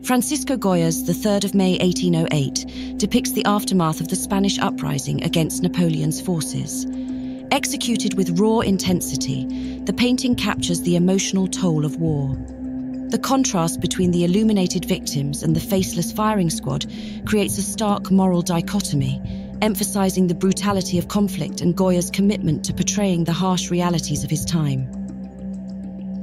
Francisco Goya's The 3rd of May 1808 depicts the aftermath of the Spanish uprising against Napoleon's forces. Executed with raw intensity, the painting captures the emotional toll of war. The contrast between the illuminated victims and the faceless firing squad creates a stark moral dichotomy, emphasizing the brutality of conflict and Goya's commitment to portraying the harsh realities of his time.